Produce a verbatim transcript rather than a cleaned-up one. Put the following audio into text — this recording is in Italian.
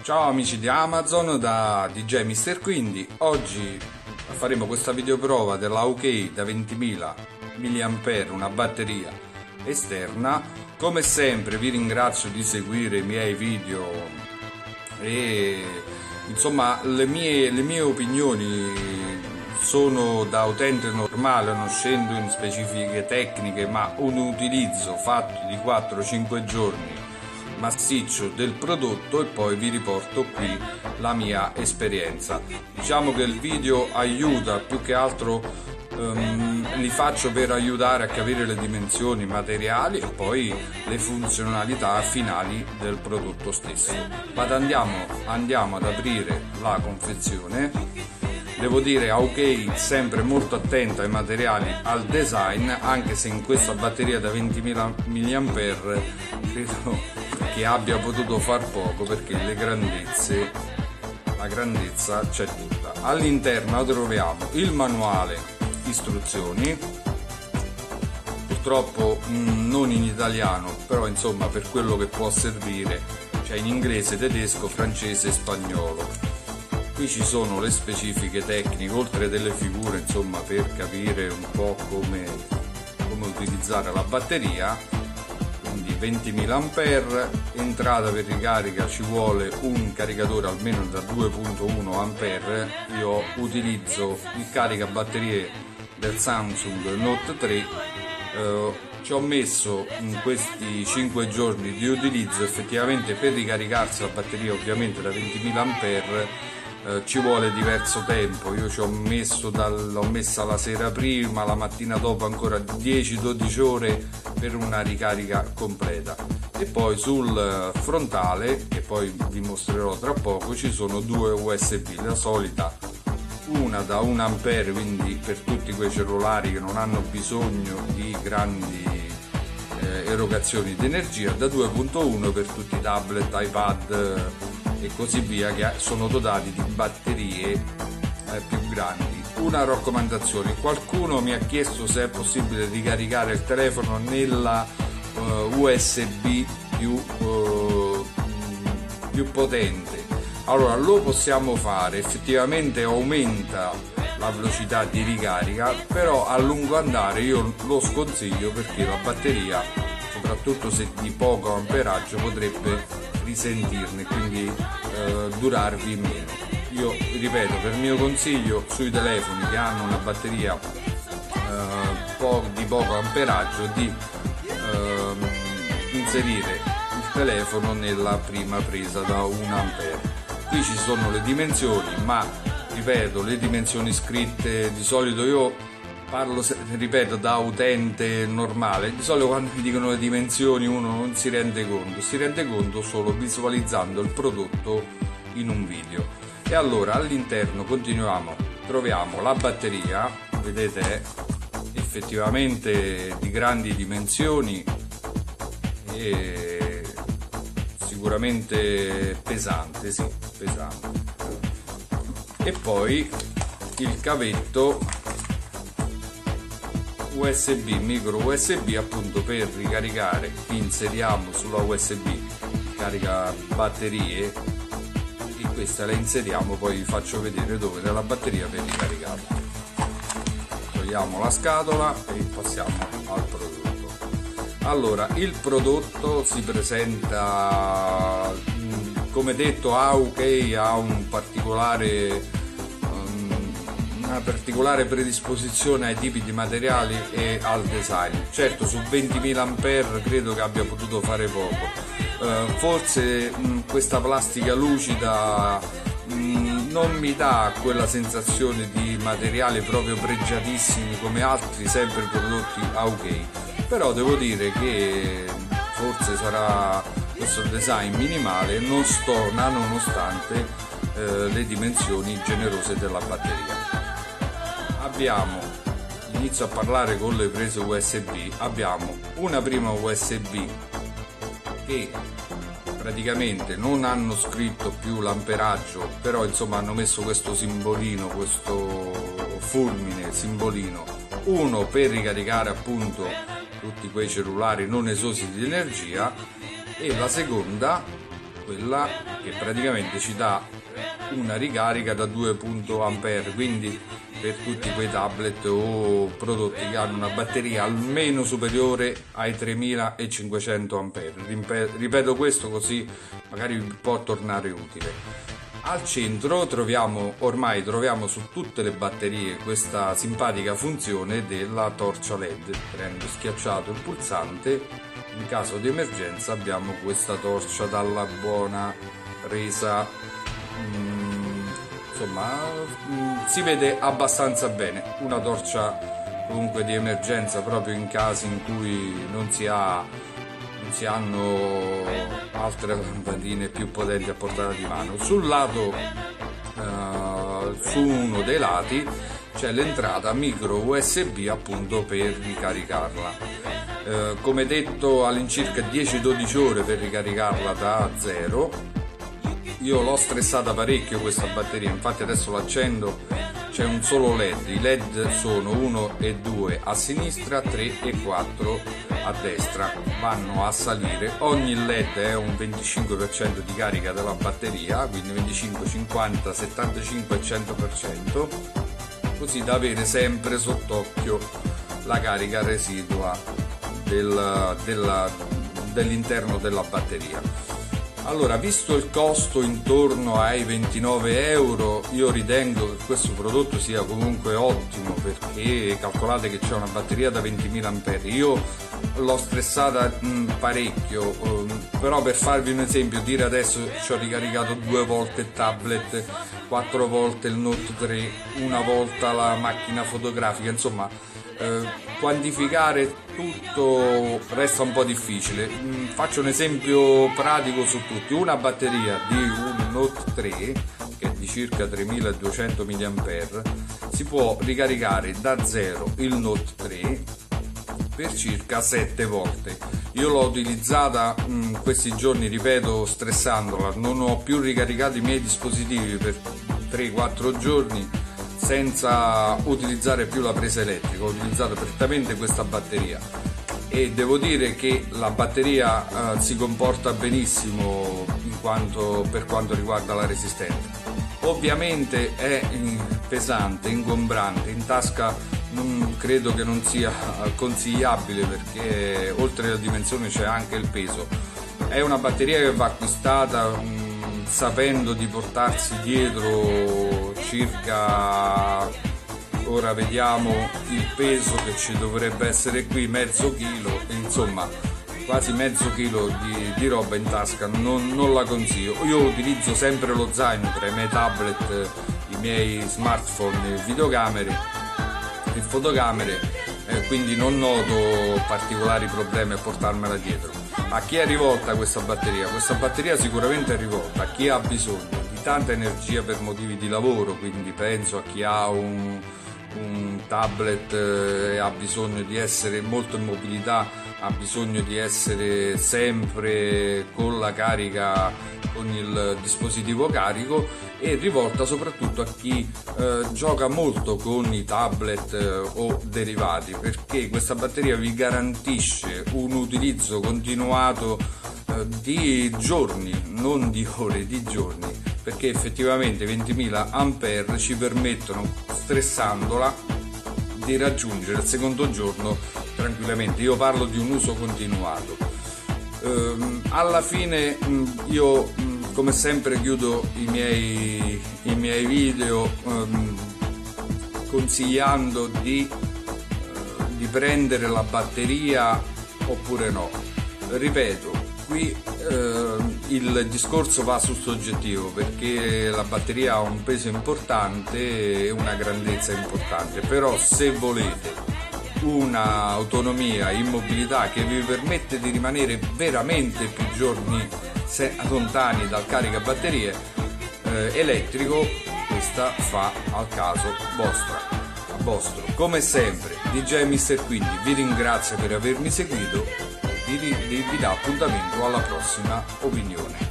Ciao amici di Amazon, da D J Mister Quindi. Oggi faremo questa videoprova della A U K E da ventimila milliampere, una batteria esterna. Come sempre vi ringrazio di seguire i miei video e insomma le mie, le mie opinioni sono da utente normale, non scendo in specifiche tecniche, ma un utilizzo fatto di quattro cinque giorni massiccio del prodotto, e poi vi riporto qui la mia esperienza. Diciamo che il video aiuta più che altro, um, li faccio per aiutare a capire le dimensioni materiali e poi le funzionalità finali del prodotto stesso. Ma andiamo, andiamo ad aprire la confezione. Devo dire, A U K E sempre molto attenta ai materiali, al design, anche se in questa batteria da ventimila milliampere credo che abbia potuto far poco, perché le grandezze, la grandezza c'è tutta. All'interno troviamo il manuale istruzioni, purtroppo mh, non in italiano, però insomma per quello che può servire c'è in inglese, tedesco, francese e spagnolo. Qui ci sono le specifiche tecniche, oltre delle figure, insomma, per capire un po' come, come utilizzare la batteria. Quindi ventimila ampere, entrata per ricarica ci vuole un caricatore almeno da due virgola uno ampere. Io utilizzo il caricabatterie del Samsung Note tre. Eh, ci ho messo in questi cinque giorni di utilizzo, effettivamente per ricaricarsi la batteria ovviamente da ventimila ampere Eh, ci vuole diverso tempo. Io ci ho messo dal, l'ho messa la sera prima, la mattina dopo ancora dieci dodici ore per una ricarica completa. E poi sul frontale, che poi vi mostrerò tra poco, ci sono due U S B, la solita, una da un ampere, quindi per tutti quei cellulari che non hanno bisogno di grandi eh, erogazioni di energia, da due virgola uno per tutti i tablet, iPad e così via, che sono dotati di batterie eh, più grandi. Una raccomandazione: qualcuno mi ha chiesto se è possibile ricaricare il telefono nella uh, U S B più, uh, più potente. Allora, lo possiamo fare, effettivamente aumenta la velocità di ricarica, però a lungo andare io lo sconsiglio, perché la batteria, soprattutto se di poco amperaggio, potrebbe risentirne, quindi eh, durarvi meno. Io ripeto, per mio consiglio, sui telefoni che hanno una batteria eh, po- di poco amperaggio, di eh, inserire il telefono nella prima presa da un ampere. Qui ci sono le dimensioni, ma ripeto, le dimensioni scritte, di solito io parlo, ripeto, da utente normale. Di solito quando mi dicono le dimensioni uno non si rende conto, si rende conto solo visualizzando il prodotto in un video. E allora all'interno continuiamo, troviamo la batteria, vedete, è effettivamente di grandi dimensioni e sicuramente pesante, sì, pesante. E poi il cavetto U S B, micro U S B, appunto per ricaricare. Inseriamo sulla U S B carica batterie e questa la inseriamo, poi vi faccio vedere dove, nella batteria per ricaricarla. Togliamo la scatola e passiamo al prodotto. Allora, il prodotto si presenta, come detto, A U K E ha un particolare una particolare predisposizione ai tipi di materiali e al design. Certo, su ventimila ampere credo che abbia potuto fare poco. Uh, forse mh, questa plastica lucida mh, non mi dà quella sensazione di materiali proprio pregiatissimi come altri sempre prodotti A U K E, però devo dire che forse sarà questo design minimale, non stona nonostante uh, le dimensioni generose della batteria. Abbiamo, inizio a parlare con le prese U S B, abbiamo una prima U S B che praticamente non hanno scritto più l'amperaggio, però insomma hanno messo questo simbolino, questo fulmine simbolino, uno per ricaricare appunto tutti quei cellulari non esosi di energia, e la seconda quella che praticamente ci dà una ricarica da due ampere, quindi per tutti quei tablet o prodotti che hanno una batteria almeno superiore ai tremilacinquecento ampere. Ripeto questo così magari vi può tornare utile. Al centro troviamo, ormai troviamo su tutte le batterie, questa simpatica funzione della torcia L E D. Prendo schiacciato il pulsante, in caso di emergenza abbiamo questa torcia dalla buona resa, mm, insomma mm, si vede abbastanza bene, una torcia comunque di emergenza proprio in casi in cui non si ha non si hanno altre lampadine più potenti a portata di mano. Sul lato, uh, su uno dei lati c'è l'entrata micro U S B appunto per ricaricarla. Uh, come detto, all'incirca dieci dodici ore per ricaricarla da zero. Io l'ho stressata parecchio questa batteria, infatti adesso l'accendo, c'è un solo L E D, i L E D sono uno e due a sinistra, tre e quattro a destra, vanno a salire, ogni L E D è un venticinque per cento di carica della batteria, quindi venticinque, cinquanta, settantacinque e cento per cento, così da avere sempre sott'occhio la carica residua del, della, dell'interno della batteria. Allora, visto il costo intorno ai ventinove euro, io ritengo che questo prodotto sia comunque ottimo, perché calcolate che c'è una batteria da ventimila ampere. Io l'ho stressata mh, parecchio, um, però per farvi un esempio, dire adesso ci ho ricaricato due volte il tablet, quattro volte il Note tre, una volta la macchina fotografica, insomma eh, quantificare tutto resta un po' difficile. Mm, faccio un esempio pratico su tutti: una batteria di un Note tre che è di circa tremiladuecento milliampere si può ricaricare da zero il Note tre per circa sette volte. Io l'ho utilizzata mh, questi giorni, ripeto, stressandola, non ho più ricaricato i miei dispositivi per tre quattro giorni senza utilizzare più la presa elettrica, ho utilizzato prettamente questa batteria e devo dire che la batteria eh, si comporta benissimo in quanto, per quanto riguarda la resistenza. Ovviamente è pesante, ingombrante, in tasca non credo che non sia consigliabile, perché oltre alla dimensione c'è anche il peso. È una batteria che va acquistata mh, sapendo di portarsi dietro circa, ora vediamo il peso che ci dovrebbe essere qui, mezzo chilo, insomma quasi mezzo chilo di, di roba in tasca, non, non la consiglio. Io utilizzo sempre lo zaino tra i miei tablet, i miei smartphone e videocamere e fotocamere, eh, quindi non noto particolari problemi a portarmela dietro. A chi è rivolta questa batteria? Questa batteria sicuramente è rivolta a chi ha bisogno di tanta energia per motivi di lavoro, quindi penso a chi ha un, un tablet e ha bisogno di essere molto in mobilità, ha bisogno di essere sempre con la carica, con il dispositivo carico, e rivolta soprattutto a chi eh, gioca molto con i tablet eh, o derivati, perché questa batteria vi garantisce un utilizzo continuato eh, di giorni, non di ore, di giorni, perché effettivamente ventimila ampere ci permettono, stressandola, di raggiungere il secondo giorno tranquillamente. Io parlo di un uso continuato. Ehm, alla fine mh, io mh, come sempre chiudo i miei, i miei video ehm, consigliando di, eh, di prendere la batteria oppure no. Ripeto, qui eh, il discorso va sul soggettivo, perché la batteria ha un peso importante e una grandezza importante, però se volete un'autonomia, immobilità che vi permette di rimanere veramente più giorni lontani dal caricabatterie eh, elettrico, questa fa al caso vostra, a vostro. Come sempre D J mister Quindi vi ringrazio per avermi seguito, vi, vi dà appuntamento alla prossima opinione.